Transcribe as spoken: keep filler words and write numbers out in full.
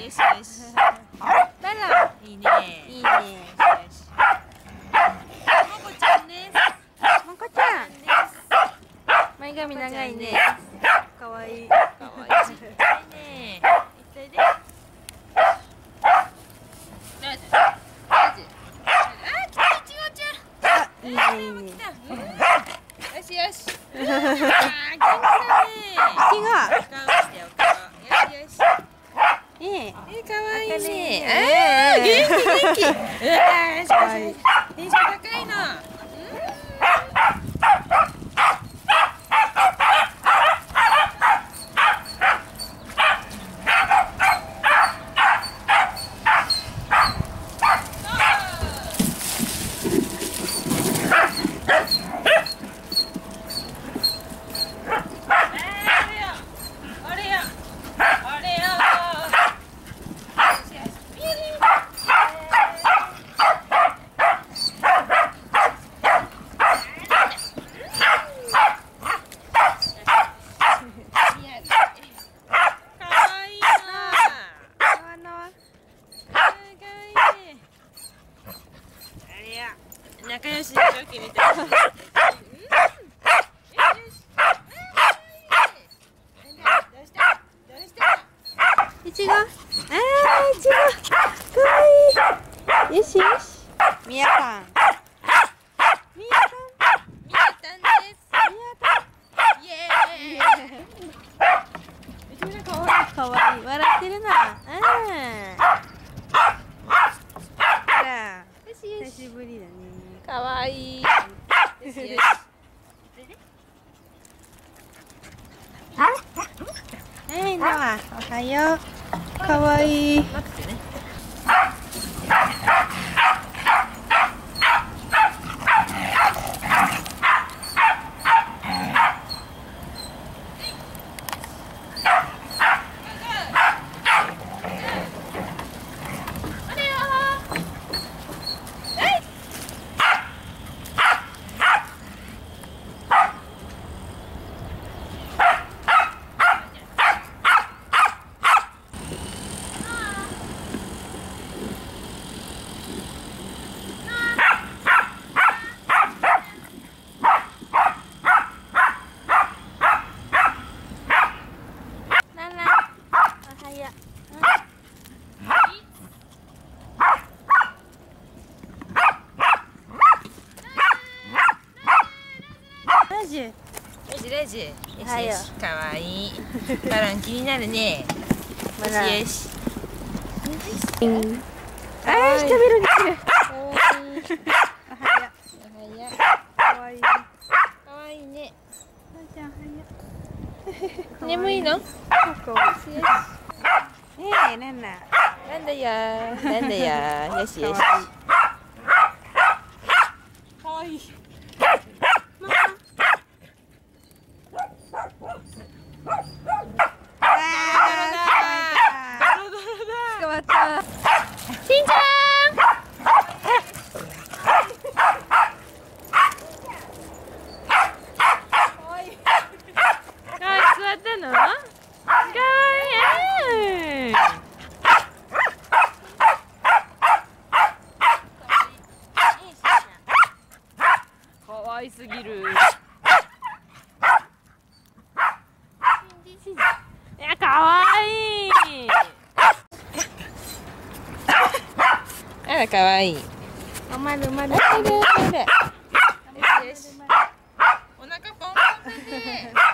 よしよし。バラ、いいね。いいね。よし。もこちゃんです。 もこちゃん。前髪長いね。可愛い。 可愛いちっちゃいね。いっといで。ラジ。ラジ。あ、来たいちごちゃん。 あ、いいねいいね。 よしよし。あー、元気だね。 木が。 顔してよ顔。よしよし。 ええ。 え、可愛いね。 ああー、元気元気。うわー、しかしテンション高いな。仲良しチョキみたいな。 いちご。あー、いちご。かわいい。よしよし。みやたん。みやたん。 みやたんです。イエーイ。めちゃめちゃ可愛い。 かわいい。笑ってるな。あー。あら。久しぶりだね。 可愛い。よしよし。 はい、なわ、おはよう。かわいい。 待ってね。 レジ。 レジレジ。よはよしよし。可愛い。バラン気になるね。よまだしよし。 あー、下ベロに来る。 可愛い。 おはよう。 おはよう。 かわいい。 可愛いね。 ちゃん、おはよ眠いの？ う。かわいい。ええ、なんだ。 なんだよ。なんだよ。よしよし。可愛い。 捕まった。 しんちゃん。可愛い。座ったの？可愛い。可愛すぎる。いや、可愛い。あら、可愛い。 おまるまる。 よしよし。お腹ポンポンだね。